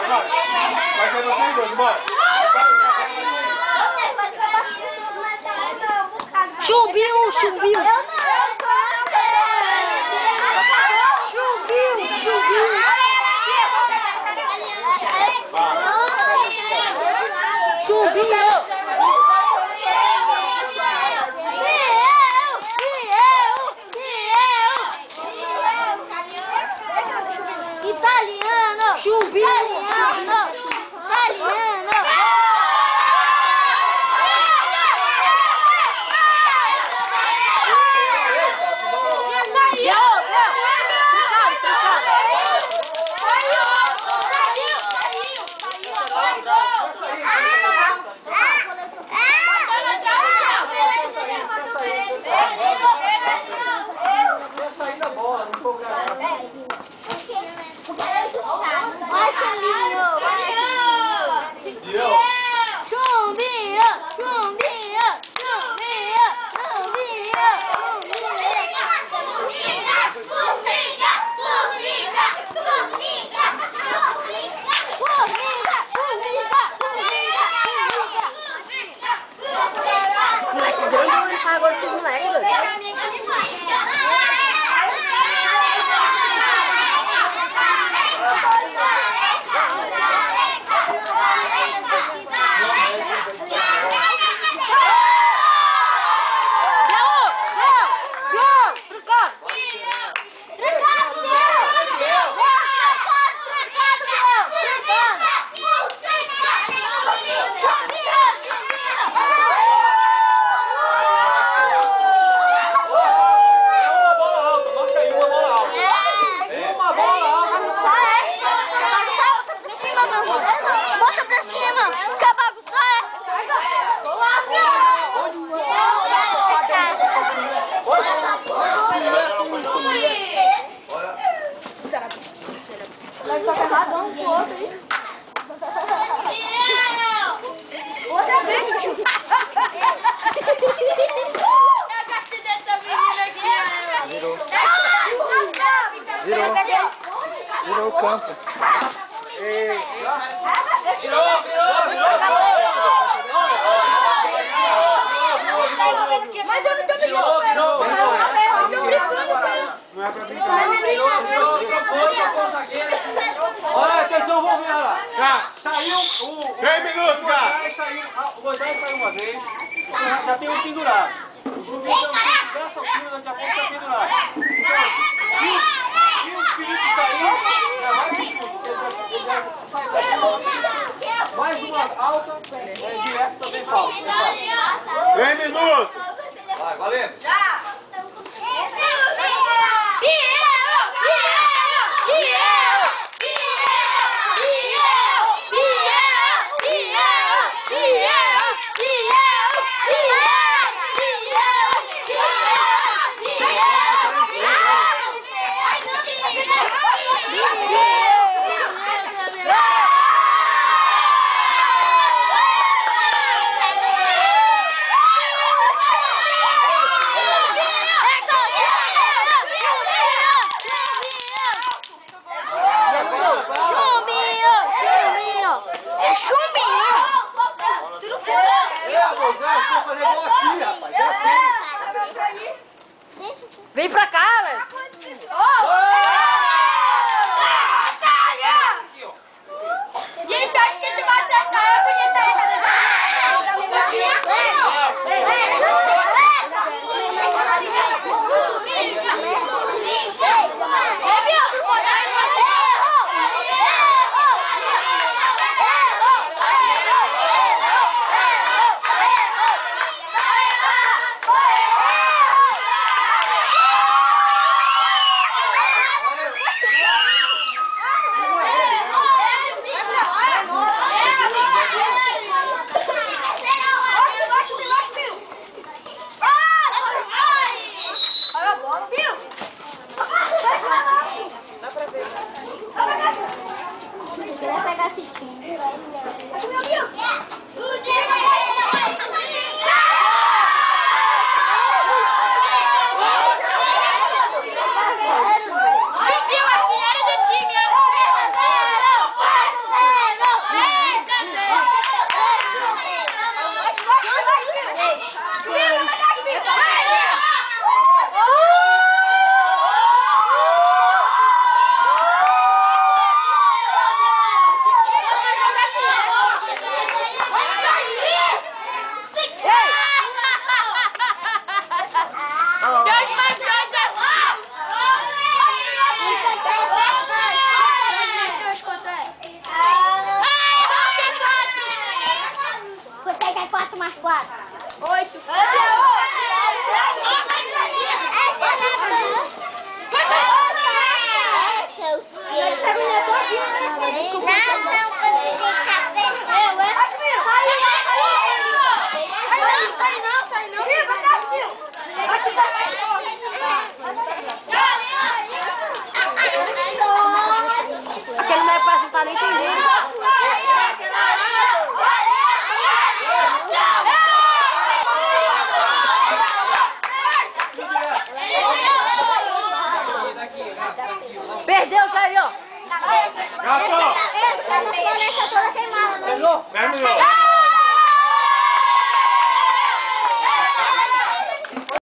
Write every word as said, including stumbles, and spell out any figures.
vai. Vai ser vocês dois, bora. Subiu, subiu. Subiu, subiu. Subiu. Italiano! Subiu! Italiano! Italiano! Já saiu! Trocado, trocado! Saiu! Saiu! Eu saí da bola, não tô gravando. Vai, Chumbinho! Deu? Chumbinho! Chumbinho! Chumbinho! Chumbinho! Agora vocês não é, bota pra cima! Quer bagunçar? Vai tocar errado um pro outro, hein? Outra vez, tio! Eu gostei dessa menina aqui, Virou. Virou. Virou o campo. Virou, virou, virou! Mas eu não tô Virou, virou! Eu tô brincando, cara. Não é pra brincar. Virou, virou, trocou, trocou o zagueiro. Olha, atenção, vamos ver lá. Tá. Saiu o... Três minutos, cara. O Moisés saiu uma vez. Já, já tem um pendurado. O Juventus dessa altura, daqui a pouco tá pendurado. Então, se, se o Felipe sair, já vai pro chute. Mais uma alta, é direto também falta. Três minutos. Vai, valendo. Yeah! mais quatro. Oito. Aquele não é pra não tá nem entendendo. Perdeu já aí, ó. Gato! Essa toda queimada, né? Terminou!